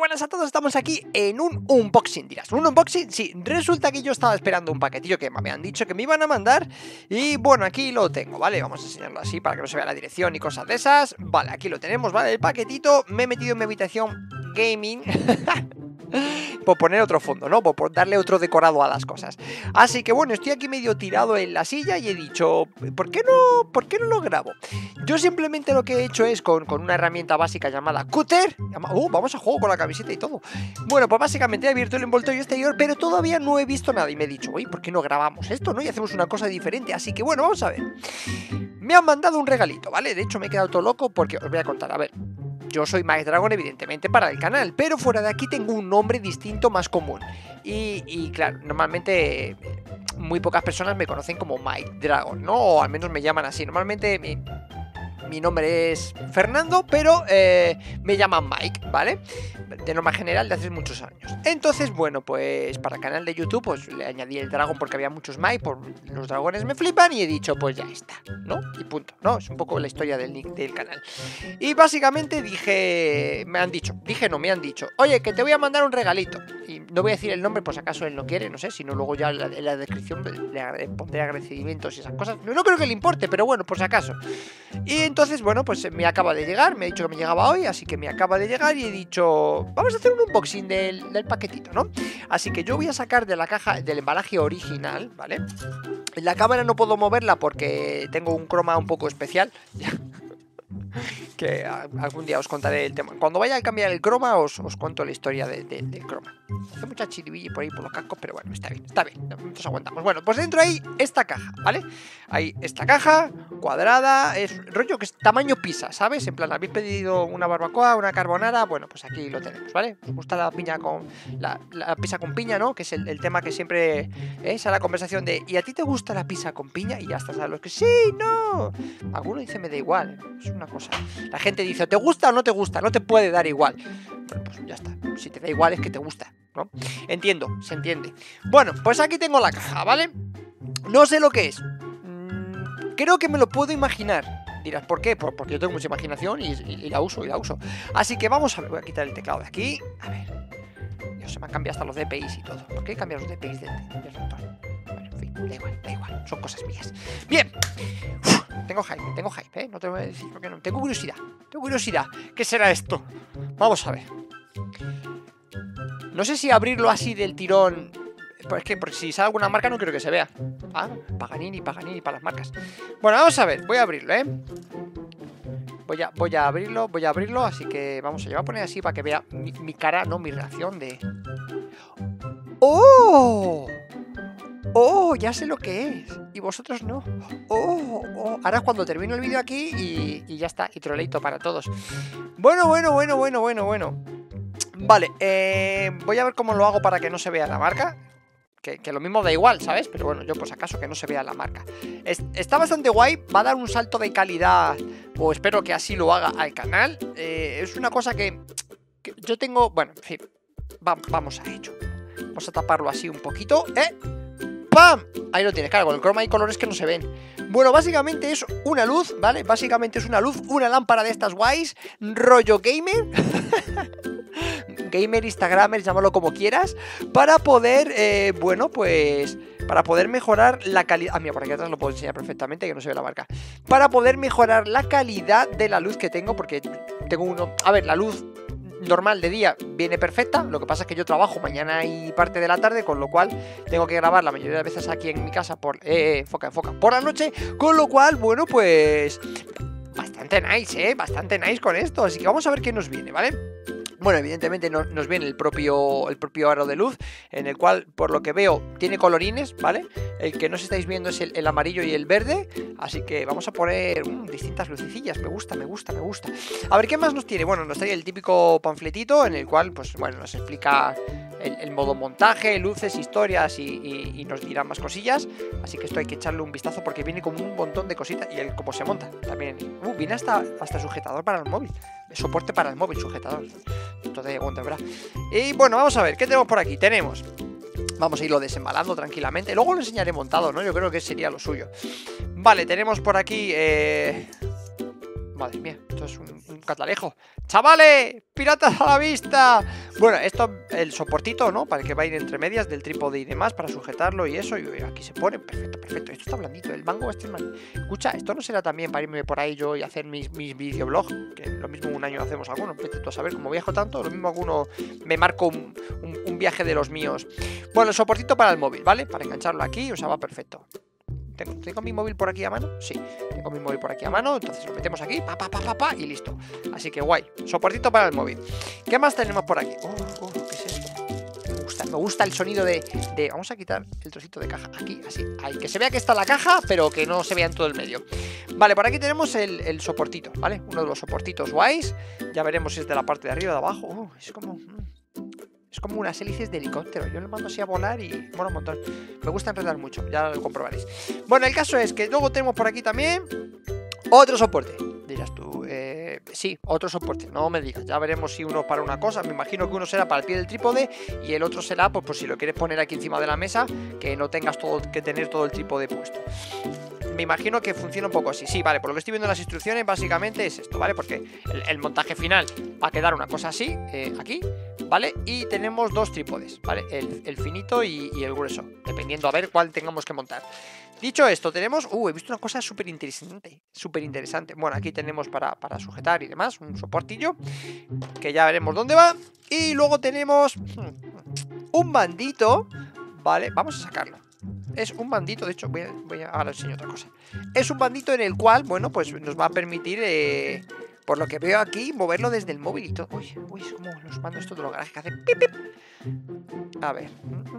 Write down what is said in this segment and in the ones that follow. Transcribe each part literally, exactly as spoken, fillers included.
buenas a todos, estamos aquí en un unboxing. Dirás, ¿un unboxing? Sí, resulta que yo estaba esperando un paquetillo que me habían dicho que me iban a mandar. Y bueno, aquí lo tengo, ¿vale? Vamos a enseñarlo así para que no se vea la dirección y cosas de esas. Vale, aquí lo tenemos, ¿vale? El paquetito, me he metido en mi habitación gaming por poner otro fondo, ¿no? Por, por darle otro decorado a las cosas. Así que bueno, estoy aquí medio tirado en la silla y he dicho, ¿por qué no, por qué no lo grabo? Yo simplemente lo que he hecho es con, con una herramienta básica llamada Cutter. Uh, vamos a juego con la camiseta y todo. Bueno, pues básicamente he abierto el envoltorio exterior, pero todavía no he visto nada. Y me he dicho, oye, ¿por qué no grabamos esto, no? Y hacemos una cosa diferente. Así que bueno, vamos a ver. Me han mandado un regalito, ¿vale? De hecho me he quedado todo loco porque os voy a contar, a ver. Yo soy Mike Dragon, evidentemente, para el canal, pero fuera de aquí tengo un nombre distinto más común. Y, y claro, normalmente muy pocas personas me conocen como Mike Dragon, ¿no? O al menos me llaman así. Normalmente mi, mi nombre es Fernando, pero eh, me llaman Mike, ¿vale? De norma general de hace muchos años. Entonces, bueno, pues para el canal de YouTube pues le añadí el dragón porque había muchos Mike, por los dragones me flipan y he dicho, pues ya está, ¿no? Y punto, ¿no? Es un poco la historia del, del canal. Y básicamente dije, me han dicho, dije no, me han dicho, oye, que te voy a mandar un regalito. Y no voy a decir el nombre por si acaso él no quiere, no sé, sino luego ya en la, en la descripción le pondré agradecimientos y esas cosas. No, no creo que le importe, pero bueno, por si acaso. Y entonces, bueno, pues me acaba de llegar, me ha dicho que me llegaba hoy, así que me acaba de llegar y he dicho, vamos a hacer un unboxing del, del paquetito, ¿no? Así que yo voy a sacar de la caja, del embalaje original, ¿vale? La cámara no puedo moverla porque tengo un croma un poco especial, que algún día os contaré el tema. Cuando vaya a cambiar el croma os, os cuento la historia de, de, del croma. Hace mucha chiribilla por ahí por los cascos, pero bueno, está bien, está bien, nos aguantamos. Bueno, pues dentro hay esta caja, ¿vale? Hay esta caja cuadrada, es rollo que es tamaño pizza, ¿sabes? En plan, habéis pedido una barbacoa, una carbonara, bueno, pues aquí lo tenemos, ¿vale? Os gusta la piña con la, la pizza con piña, ¿no? Que es el, el tema que siempre es a la conversación de ¿y a ti te gusta la pizza con piña? Y ya está, ¿sabes? Los que sí, no. Alguno dice me da igual, es una cosa. La gente dice, ¿te gusta o no te gusta? No te puede dar igual. Bueno, pues ya está. Si te da igual es que te gusta, ¿no? Entiendo, se entiende. Bueno, pues aquí tengo la caja, ¿vale? No sé lo que es. Mm, creo que me lo puedo imaginar. Dirás, ¿por qué? Pues porque yo tengo mucha imaginación y, y, y la uso, y la uso. Así que vamos a ver, voy a quitar el teclado de aquí. A ver. Dios, se me han cambiado hasta los D P Is y todo. ¿Por qué he cambiado los D P Is del, del ratón? Bueno, en fin, da igual, da igual. Son cosas mías. Bien. Uf, tengo hype, tengo hype, ¿eh? No te voy a decir por qué no. Tengo curiosidad, tengo curiosidad. ¿Qué será esto? Vamos a ver. No sé si abrirlo así del tirón. Pues es que porque si sale alguna marca no quiero que se vea. Ah, Paganini, Paganini para las marcas. Bueno, vamos a ver, voy a abrirlo, ¿eh? Voy a, voy a abrirlo, voy a abrirlo. Así que vamos a, yo voy a poner así para que vea mi, mi cara, no mi reacción de... ¡Oh! ¡Oh! Ya sé lo que es. Y vosotros no. ¡Oh! Oh. Ahora es cuando termino el vídeo aquí y, y ya está. Y troleito para todos. Bueno, bueno, bueno, bueno, bueno, bueno. Vale, eh, voy a ver cómo lo hago para que no se vea la marca. Que, que lo mismo da igual, ¿sabes? Pero bueno, yo pues acaso que no se vea la marca. es, Está bastante guay, va a dar un salto de calidad, o espero que así lo haga al canal. eh, Es una cosa que, que yo tengo, bueno, en fin, va, vamos a ello. Vamos a taparlo así un poquito, ¿eh? ¡Pam! Ahí lo tienes, claro, con el croma hay colores que no se ven. Bueno, básicamente es una luz, ¿vale? Básicamente es una luz, una lámpara de estas guays, rollo gamer. Gamer, Instagramer, llámalo como quieras. Para poder, eh, bueno, pues... Para poder mejorar la calidad... Ah, mira, por aquí atrás lo puedo enseñar perfectamente, que no se ve la marca. Para poder mejorar la calidad de la luz que tengo, porque tengo uno... A ver, la luz normal de día viene perfecta. Lo que pasa es que yo trabajo mañana y parte de la tarde, con lo cual tengo que grabar la mayoría de veces aquí en mi casa por... Eh, enfoca, enfoca, por la noche. Con lo cual, bueno, pues... Bastante nice, ¿eh? Bastante nice con esto. Así que vamos a ver qué nos viene, ¿vale? Bueno, evidentemente no, nos viene el propio, el propio aro de luz, en el cual, por lo que veo, tiene colorines, ¿vale? El que no os estáis viendo es el, el amarillo y el verde. Así que vamos a poner um, distintas lucecillas. Me gusta, me gusta, me gusta. A ver, ¿qué más nos tiene? Bueno, nos trae el típico panfletito en el cual, pues bueno, nos explica el, el modo montaje, luces, historias y, y, y nos dirá más cosillas. Así que esto hay que echarle un vistazo porque viene como un montón de cositas. Y el cómo se monta también. Uh, viene hasta, hasta sujetador para el móvil. Soporte para el móvil, sujetador. Esto de Wonder, ¿verdad? Y bueno, vamos a ver, ¿qué tenemos por aquí? Tenemos... Vamos a irlo desembalando tranquilamente. Luego lo enseñaré montado, ¿no? Yo creo que sería lo suyo. Vale, tenemos por aquí... Eh... Madre mía, esto es un, un catalejo. ¡Chavales! ¡Piratas a la vista! Bueno, esto, el soportito, ¿no? Para que va a ir entre medias del trípode y demás, para sujetarlo y eso. Y aquí se pone, perfecto, perfecto. Esto está blandito, el mango este es mal. Escucha, esto no será también para irme por ahí yo y hacer mis, mis videoblogs, que lo mismo un año hacemos algunos. Vete tú a saber, como viajo tanto, lo mismo alguno me marco un, un, un viaje de los míos. Bueno, el soportito para el móvil, ¿vale? Para engancharlo aquí, o sea, va perfecto. ¿Tengo, ¿Tengo mi móvil por aquí a mano? Sí, tengo mi móvil por aquí a mano. Entonces lo metemos aquí, pa, pa, pa, pa, pa, y listo. Así que guay, soportito para el móvil. ¿Qué más tenemos por aquí? Oh, oh, ¿qué es esto? Me gusta, me gusta el sonido de, de... Vamos a quitar el trocito de caja. Aquí, así, ahí. Que se vea que está la caja, pero que no se vea en todo el medio. Vale, por aquí tenemos el, el soportito, ¿vale? Uno de los soportitos guays. Ya veremos si es de la parte de arriba o de abajo. Oh, es como... Mm. Es como unas hélices de helicóptero. Yo le mando así a volar y mola un montón. Me gusta enredar mucho, ya lo comprobaréis. Bueno, el caso es que luego tenemos por aquí también otro soporte. Dirás tú, eh, sí, otro soporte. No me digas, ya veremos si uno para una cosa. Me imagino que uno será para el pie del trípode y el otro será, pues, pues si lo quieres poner aquí encima de la mesa, que no tengas todo, que tener todo el trípode puesto. Me imagino que funciona un poco así. Sí, vale, por lo que estoy viendo en las instrucciones básicamente es esto, ¿vale? Porque el, el montaje final va a quedar una cosa así, eh, aquí, ¿vale? Y tenemos dos trípodes, ¿vale? El, el finito y, y el grueso, dependiendo a ver cuál tengamos que montar. Dicho esto, tenemos... Uh, he visto una cosa súper interesante, súper interesante. Bueno, aquí tenemos para, para sujetar y demás, un soportillo, que ya veremos dónde va. Y luego tenemos un bandito, ¿vale? Vamos a sacarlo. Es un bandito, de hecho, voy a, voy a ahora enseño otra cosa. Es un bandito en el cual, bueno, pues nos va a permitir, eh, por lo que veo aquí, moverlo desde el móvil y todo. Uy, uy, es como los mandos estos de los garajes que hacen pip, pip. A ver.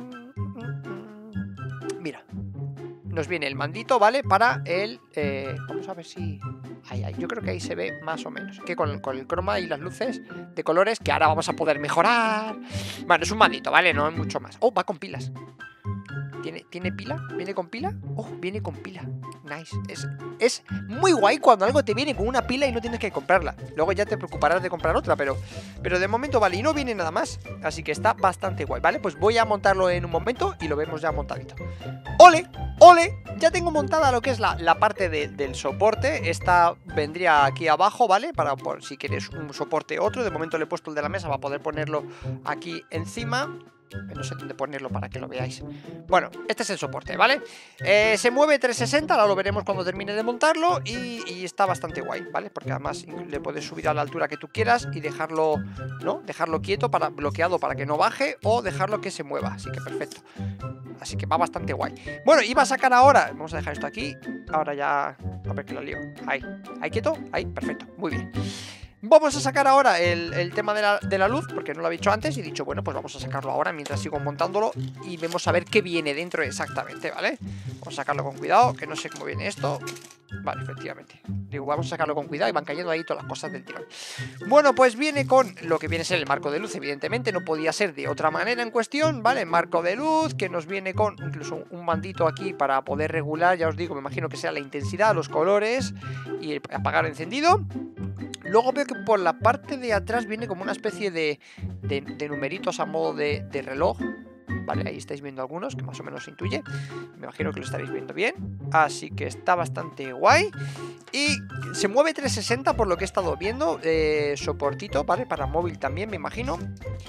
Mira. Nos viene el mandito, ¿vale? Para el... Eh, vamos a ver si... Ahí, ahí. Yo creo que ahí se ve más o menos. Que con, con el croma y las luces de colores que ahora vamos a poder mejorar. Bueno, es un mandito, ¿vale? No es mucho más. Oh, va con pilas. ¿Tiene, ¿Tiene pila? ¿Viene con pila? Oh, viene con pila. Nice. Es, es muy guay cuando algo te viene con una pila y no tienes que comprarla. Luego ya te preocuparás de comprar otra, pero, pero de momento vale. Y no viene nada más. Así que está bastante guay, ¿vale? Pues voy a montarlo en un momento y lo vemos ya montadito. ¡Ole! ¡Ole! Ya tengo montada lo que es la, la parte de, del soporte. Esta vendría aquí abajo, ¿vale? Para por si quieres un soporte otro. De momento le he puesto el de la mesa para poder ponerlo aquí encima. No sé dónde ponerlo para que lo veáis. Bueno, este es el soporte, ¿vale? Eh, se mueve trescientos sesenta, ahora lo veremos cuando termine de montarlo. Y, y está bastante guay, ¿vale? Porque además le puedes subir a la altura que tú quieras y dejarlo, ¿no? Dejarlo quieto, para, bloqueado para que no baje, o dejarlo que se mueva. Así que perfecto. Así que va bastante guay. Bueno, iba a sacar ahora. Vamos a dejar esto aquí. Ahora ya... A ver que lo lío. Ahí. Ahí quieto. Ahí. Perfecto. Muy bien. Vamos a sacar ahora el, el tema de la, de la luz, porque no lo había dicho antes. Y he dicho, bueno, pues vamos a sacarlo ahora mientras sigo montándolo. Y vemos a ver qué viene dentro exactamente, ¿vale? Vamos a sacarlo con cuidado, que no sé cómo viene esto. Vale, efectivamente. Digo, vamos a sacarlo con cuidado y van cayendo ahí todas las cosas del tirón. Bueno, pues viene con lo que viene a ser el marco de luz, evidentemente. No podía ser de otra manera en cuestión, ¿vale? Marco de luz, que nos viene con incluso un bandito aquí para poder regular. Ya os digo, me imagino que sea la intensidad, los colores y el apagar o encendido. Luego veo que por la parte de atrás viene como una especie de, de, de numeritos a modo de, de reloj. Vale, ahí estáis viendo algunos, que más o menos se intuye. Me imagino que lo estaréis viendo bien. Así que está bastante guay. Y se mueve trescientos sesenta por lo que he estado viendo. eh, Soportito, ¿vale? Para móvil también, me imagino.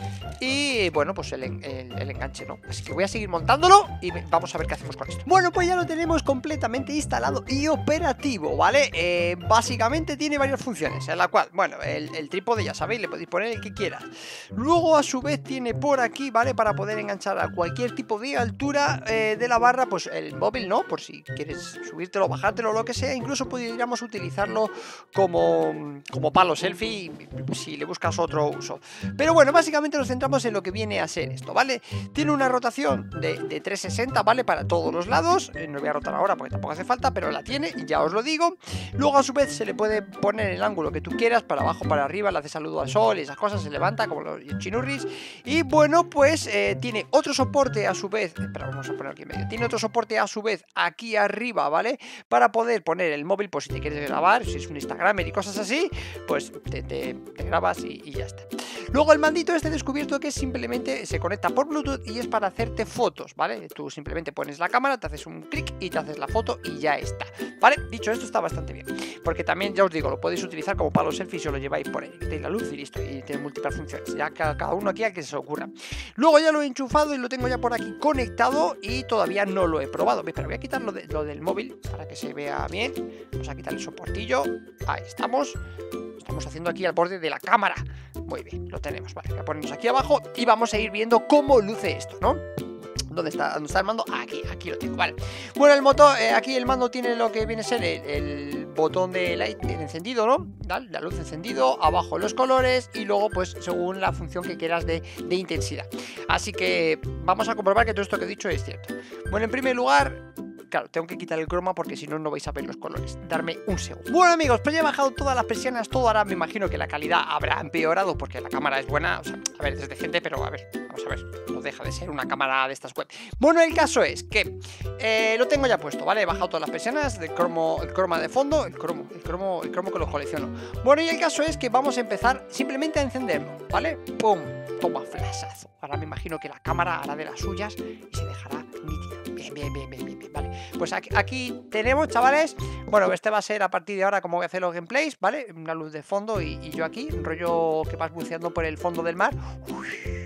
Y bueno, pues el, el, el enganche, ¿no? Así que voy a seguir montándolo y vamos a ver qué hacemos con esto. Bueno, pues ya lo tenemos completamente instalado y operativo, ¿vale? Eh, básicamente tiene varias funciones, en la cual, bueno, el, el trípode ya sabéis, le podéis poner el que quieras. Luego a su vez tiene por aquí, ¿vale? Para poder enganchar a cualquier tipo de altura eh, de la barra, pues el móvil, ¿no? Por si quieres subírtelo, bajártelo, lo que sea. Incluso podríamos utilizarlo como, como palo selfie si le buscas otro uso. Pero bueno, básicamente nos centramos en lo que viene a ser esto, ¿vale? Tiene una rotación de, de trescientos sesenta, ¿vale? Para todos los lados. eh, No voy a rotar ahora porque tampoco hace falta, pero la tiene, ya os lo digo. Luego a su vez se le puede poner el ángulo que tú quieras, para abajo, para arriba, le hace saludo al sol y esas cosas, se levanta como los chinurris. Y bueno, pues eh, tiene otro soporte a su vez, espera, vamos a poner aquí en medio. Tiene otro soporte a su vez aquí arriba, ¿vale? Para poder poner el móvil, pues si te quieres grabar, si es un Instagramer y cosas así, pues te, te, te grabas y, y ya está. Luego el mandito este he descubierto que simplemente se conecta por Bluetooth y es para hacerte fotos, ¿vale? Tú simplemente pones la cámara, te haces un clic y te haces la foto y ya está, ¿vale? Dicho esto, está bastante bien, porque también, ya os digo, lo podéis utilizar como para los selfies o lo lleváis por ahí, de la luz y listo, y tiene múltiples funciones, ya cada uno aquí al que se os ocurra. Luego ya lo he enchufado y lo tengo ya por aquí conectado y todavía no lo he probado. Pero voy a quitar lo, de, lo del móvil para que se vea bien. Vamos a quitar el soportillo. Ahí estamos. Estamos haciendo aquí al borde de la cámara. Muy bien, lo tenemos. Vale, voy a ponernos aquí abajo y vamos a ir viendo cómo luce esto, ¿no? ¿Dónde está, ¿Dónde está el mando? Aquí, aquí lo tengo, vale. Bueno, el motor, eh, aquí el mando tiene lo que viene a ser el, el botón de light de encendido, ¿no? ¿Vale? La luz encendido, abajo los colores y luego pues según la función que quieras de, de intensidad. Así que vamos a comprobar que todo esto que he dicho es cierto. Bueno, en primer lugar, claro, tengo que quitar el croma porque si no, no vais a ver los colores. Darme un segundo. Bueno, amigos, pues ya he bajado todas las persianas, todo. Ahora me imagino que la calidad habrá empeorado porque la cámara es buena. O sea, a ver, es decente, pero a ver, vamos a ver. No deja de ser una cámara de estas web. Bueno, el caso es que eh, lo tengo ya puesto, ¿vale? He bajado todas las persianas, del cromo, el croma de fondo, el cromo, el cromo, el cromo que lo colecciono. Bueno, y el caso es que vamos a empezar simplemente a encenderlo, ¿vale? ¡Pum! Toma, flashazo. Ahora me imagino que la cámara hará de las suyas y se dejará nítida. Bien, bien, bien, bien, bien, bien, vale. Pues aquí, aquí tenemos, chavales. Bueno, este va a ser a partir de ahora como voy a hacer los gameplays, ¿vale? Una luz de fondo y, y yo aquí, un rollo que vas buceando por el fondo del mar. Uy,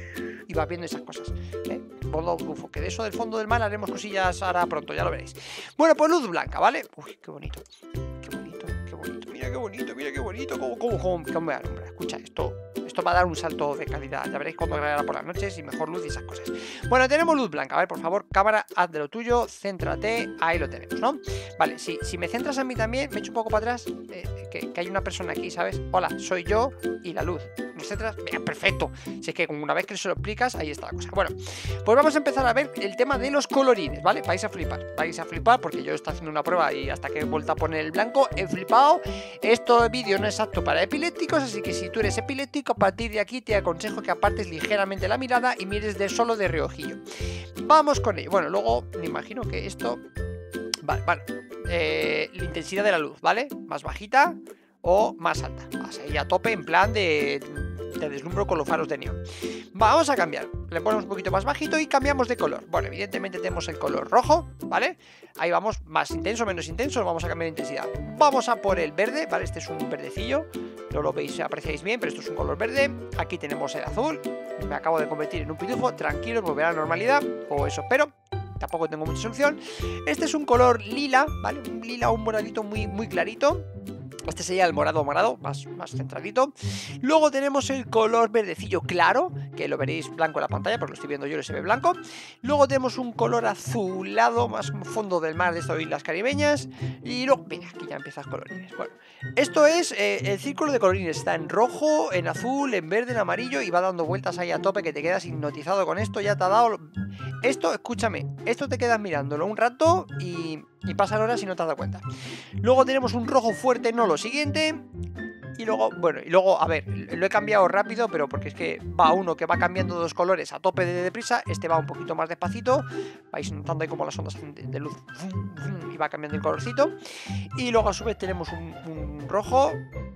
y vas viendo esas cosas, ¿eh? Modo bufo, que de eso del fondo del mar haremos cosillas ahora pronto, ya lo veréis. Bueno, pues luz blanca, ¿vale? Uy, qué bonito. Qué bonito, qué bonito. Mira qué bonito, mira qué bonito. ¿Cómo, cómo, cómo, cómo me alumbra? Escucha, esto... Esto va a dar un salto de calidad, ya veréis cuando grabará por las noches y mejor luz y esas cosas. Bueno, tenemos luz blanca, a ver, por favor, cámara, haz de lo tuyo, céntrate, ahí lo tenemos, ¿no? Vale, si, si me centras en mí también, me echo un poco para atrás, eh, que, que hay una persona aquí, ¿sabes? Hola, soy yo y la luz. ¿Me centras? Bien, perfecto. Si es que una vez que se lo explicas, ahí está la cosa. Bueno, pues vamos a empezar a ver el tema de los colorines, ¿vale? Vais a flipar, vais a flipar porque yo estoy haciendo una prueba y hasta que he vuelto a poner el blanco, he flipado. Este vídeo no es apto para epilépticos, así que si tú eres epiléptico, a partir de aquí te aconsejo que apartes ligeramente la mirada y mires de solo de reojillo. Vamos con ello. Bueno, luego me imagino que esto... Vale, vale. Eh, la intensidad de la luz, ¿vale? Más bajita o más alta. Vas ahí a tope en plan de... Te deslumbro con los faros de neón. Vamos a cambiar. Le ponemos un poquito más bajito y cambiamos de color. Bueno, evidentemente tenemos el color rojo, ¿vale? Ahí vamos, más intenso, menos intenso. Vamos a cambiar de intensidad. Vamos a por el verde, ¿vale? Este es un verdecillo. No lo veis, apreciáis bien, pero esto es un color verde. Aquí tenemos el azul. Me acabo de convertir en un pitufo. Tranquilos, volverá a la normalidad. O eso espero. Tampoco tengo mucha solución. Este es un color lila, ¿vale? Un lila, un moradito muy, muy clarito. Este sería el morado morado, más, más centradito. Luego tenemos el color verdecillo claro, que lo veréis blanco en la pantalla, porque lo estoy viendo yo y se ve blanco. Luego tenemos un color azulado, más como fondo del mar de estas islas caribeñas. Y luego, mira, aquí ya empiezan colorines. Bueno, esto es eh, el círculo de colorines. Está en rojo, en azul, en verde, en amarillo y va dando vueltas ahí a tope que te quedas hipnotizado con esto. Ya te ha dado... Esto, escúchame, esto te quedas mirándolo un rato y... y pasan horas y no te has dado cuenta. Luego tenemos un rojo fuerte, no lo siguiente. Y luego, bueno, y luego, a ver, lo he cambiado rápido, pero porque es que va uno que va cambiando dos colores a tope de deprisa. Este va un poquito más despacito. Vais notando ahí como las ondas de luz y va cambiando el colorcito. Y luego a su vez tenemos un, un rojo.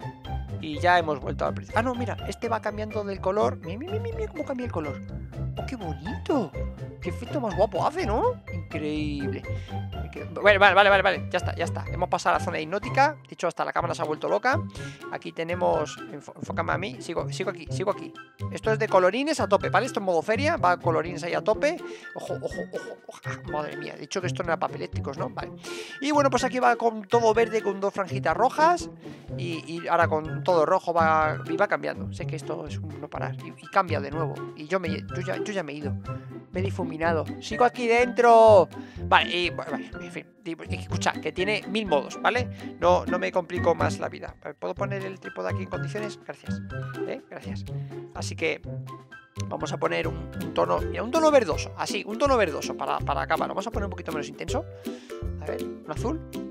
Y ya hemos vuelto al principio. Ah, no, mira, este va cambiando del color. Mira, mira, mira, mira cómo cambia el color. ¡Oh, qué bonito! ¡Qué efecto más guapo hace!, ¿no? Increíble. Vale, vale, vale, vale, vale. Ya está, ya está. Hemos pasado a la zona hipnótica. De hecho, hasta la cámara se ha vuelto loca. Aquí tenemos... Enfo enfócame a mí. Sigo, sigo aquí, sigo aquí. Esto es de colorines a tope, ¿vale? Esto en modo feria. Va colorines ahí a tope. Ojo, ojo, ojo, ojo. Ah, madre mía. He dicho que esto no era papelépticos, ¿no? Vale. Y bueno, pues aquí va con todo verde, con dos franjitas rojas. Y, y ahora con todo rojo va, y va cambiando. Sé que esto es un no parar. Y, y cambia de nuevo. Y yo, me, yo, ya, yo ya me he ido. Me he difuminado. ¡Sigo aquí dentro! Vale, y, vale, en fin. Escucha, que tiene mil modos, ¿vale? No, no me complico más la vida. ¿Puedo poner el trípode aquí en condiciones? Gracias. ¿Eh? Gracias. Así que vamos a poner un, un tono... Mira, un tono verdoso. Así, un tono verdoso para, para la cámara. Vamos a poner un poquito menos intenso. A ver, un azul.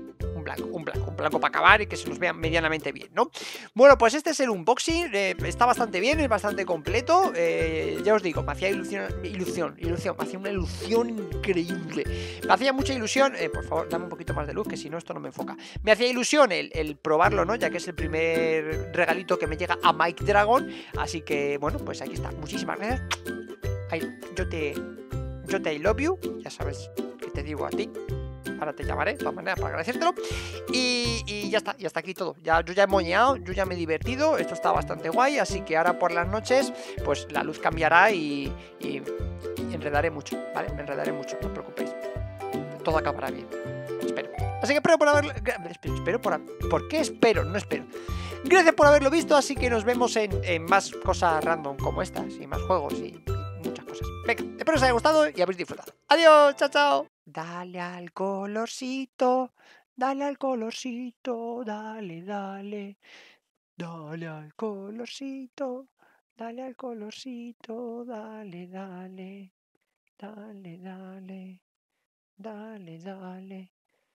blanco, un blanco, un blanco para acabar y que se nos vea medianamente bien, ¿no? Bueno, pues este es el unboxing, eh, está bastante bien, es bastante completo, eh, ya os digo, me hacía ilusión, ilusión, ilusión, me hacía una ilusión increíble, me hacía mucha ilusión, eh, por favor, dame un poquito más de luz, que si no esto no me enfoca, me hacía ilusión el, el probarlo, ¿no? Ya que es el primer regalito que me llega a Mike Dragon, así que, bueno, pues aquí está, muchísimas gracias, ay, yo te, yo te I love you, ya sabes que te digo a ti. Ahora te llamaré, de todas maneras, para agradecértelo. Y, y ya está, ya está aquí todo. Ya, yo ya he moñeado, yo ya me he divertido. Esto está bastante guay. Así que ahora por las noches, pues la luz cambiará y, y, y enredaré mucho, ¿vale? Me enredaré mucho, no os preocupéis. Todo acabará bien. Espero. Así que espero por haberlo. Espero, espero por. ¿Por qué espero? No espero. Gracias por haberlo visto. Así que nos vemos en, en más cosas random como estas. Y más juegos y, y muchas cosas. Venga, espero que os haya gustado y habéis disfrutado. Adiós, chao, chao. Dale al colorcito, dale al colorcito, dale, dale, dale al colorcito, dale al colorcito, dale, dale, dale, dale, dale, dale.